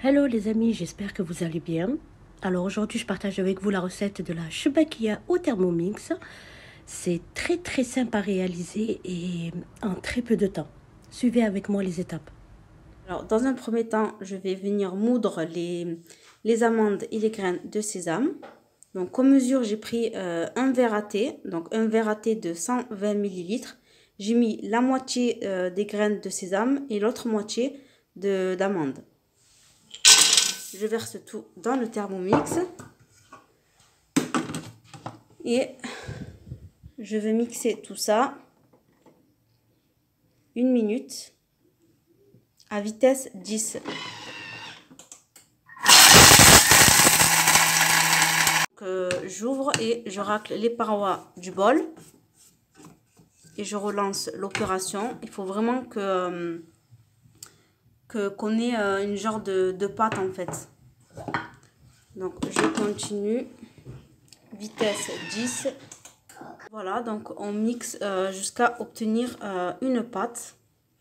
Hello les amis, j'espère que vous allez bien. Alors aujourd'hui je partage avec vous la recette de la choubakia au Thermomix. C'est très simple à réaliser et en très peu de temps. Suivez avec moi les étapes. Alors dans un premier temps, je vais venir moudre les amandes et les graines de sésame. Donc comme mesure, j'ai pris un verre à thé, donc un verre à thé de 120 ml. J'ai mis la moitié des graines de sésame et l'autre moitié d'amandes. Je verse tout dans le Thermomix et je vais mixer tout ça 1 minute à vitesse 10. J'ouvre et je racle les parois du bol et je relance l'opération. Il faut vraiment qu'on ait une genre de pâte en fait. Donc je continue, vitesse 10. Voilà, donc on mixe jusqu'à obtenir une pâte.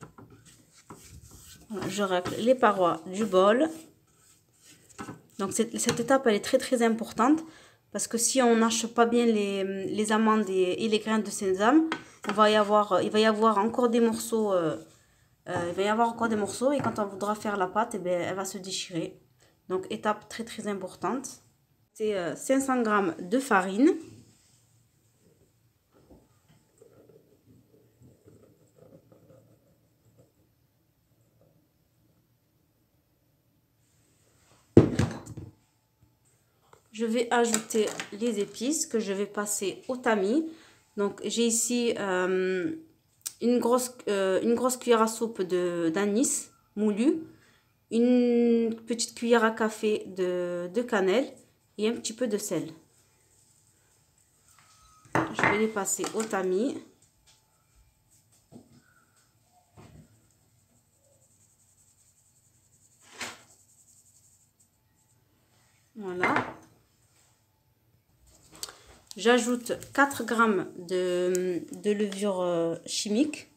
Voilà, je racle les parois du bol. Donc cette étape elle est très importante parce que si on n'hache pas bien les amandes et les graines de sésame, il va y avoir encore des morceaux. Il va y avoir encore des morceaux et quand on voudra faire la pâte, eh bien, elle va se déchirer. Donc étape très importante. C'est 500 g de farine. Je vais ajouter les épices que je vais passer au tamis. Donc j'ai ici une grosse cuillère à soupe d'anis moulu, une petite cuillère à café de cannelle et un petit peu de sel. Je vais les passer au tamis. Voilà. J'ajoute 4 g de levure chimique.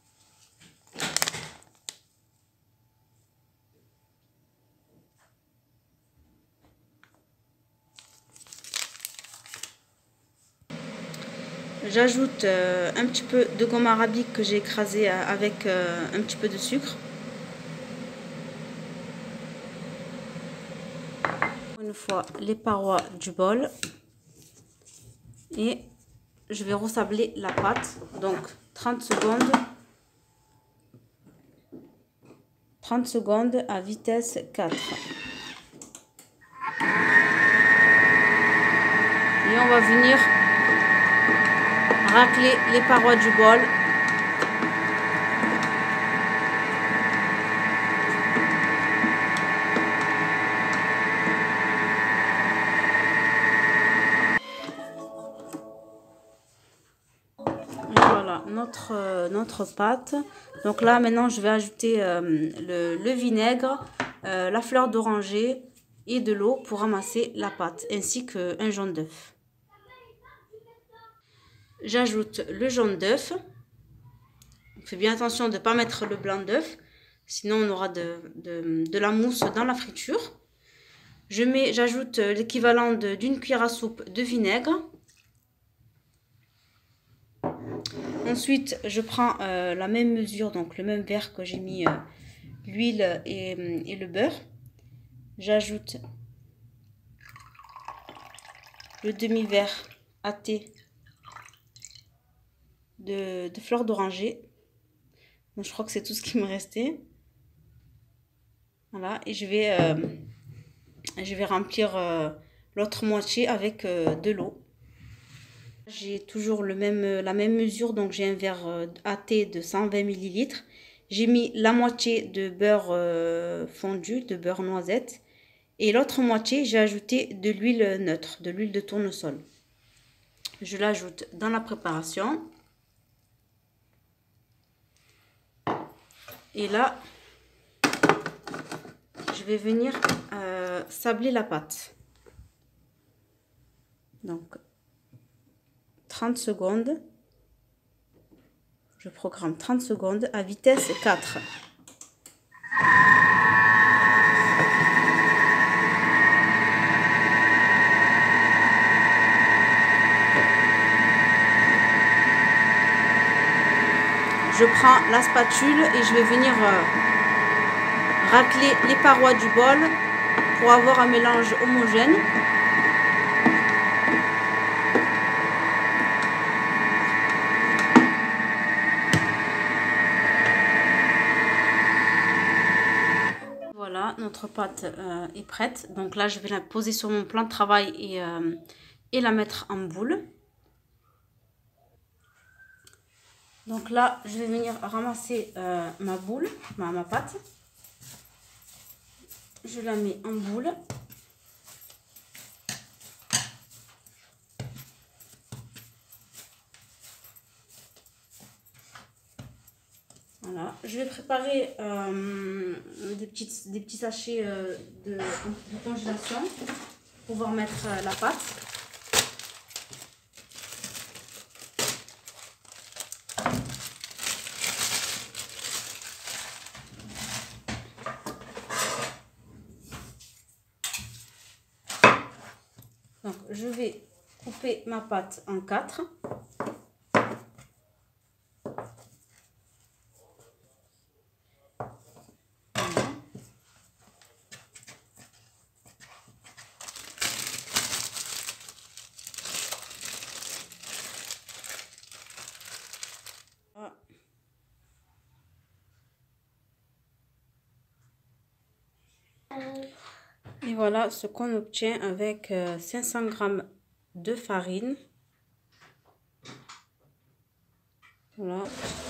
J'ajoute un petit peu de gomme arabique que j'ai écrasé avec un petit peu de sucre. Une fois les parois du bol. Et je vais ressabler la pâte. Donc 30 secondes à vitesse 4. Et on va venir racler les parois du bol. Voilà notre pâte. Donc là maintenant je vais ajouter le vinaigre, la fleur d'oranger et de l'eau pour ramasser la pâte ainsi qu'un jaune d'œuf. J'ajoute le jaune d'œuf. Fais bien attention de ne pas mettre le blanc d'œuf, sinon on aura de la mousse dans la friture. J'ajoute l'équivalent d'une cuillère à soupe de vinaigre. Ensuite, je prends la même mesure, donc le même verre que j'ai mis l'huile et le beurre. J'ajoute le demi-verre à thé de fleur d'oranger. Donc, je crois que c'est tout ce qui me restait. Voilà, et je vais remplir l'autre moitié avec de l'eau. J'ai toujours la même mesure, donc j'ai un verre à thé de 120 ml. J'ai mis la moitié de beurre fondu, de beurre noisette. Et l'autre moitié, j'ai ajouté de l'huile neutre, de l'huile de tournesol. Je l'ajoute dans la préparation. Et là, je vais venir sabler la pâte. Donc, 30 secondes. Je programme 30 secondes à vitesse 4. je prends la spatule et je vais venir racler les parois du bol pour avoir un mélange homogène. Voilà, notre pâte est prête. Donc là, je vais la poser sur mon plan de travail et la mettre en boule. Donc là, je vais venir ramasser ma boule, ma pâte. Je la mets en boule. Voilà, je vais préparer des petits sachets de congélation pour pouvoir mettre la pâte. Donc, je vais couper ma pâte en 4. Et voilà ce qu'on obtient avec 500 g de farine. Voilà.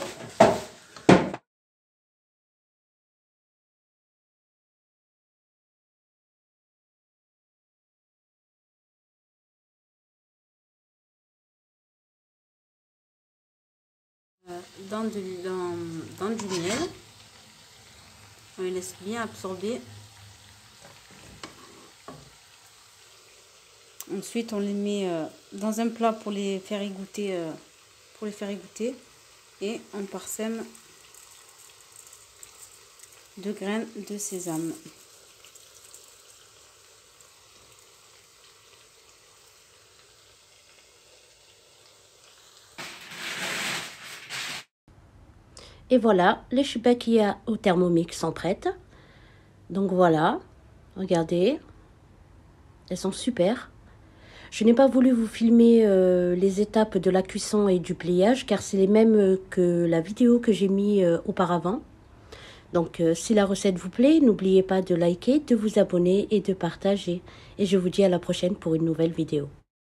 Dans du miel. On les laisse bien absorber. Ensuite, on les met dans un plat pour les faire égoutter. Et on parsème de graines de sésame. Et voilà, les choubakia au Thermomix sont prêtes. Donc voilà, regardez, elles sont super. Je n'ai pas voulu vous filmer les étapes de la cuisson et du pliage car c'est les mêmes que la vidéo que j'ai mis auparavant. Donc si la recette vous plaît, n'oubliez pas de liker, de vous abonner et de partager. Et je vous dis à la prochaine pour une nouvelle vidéo.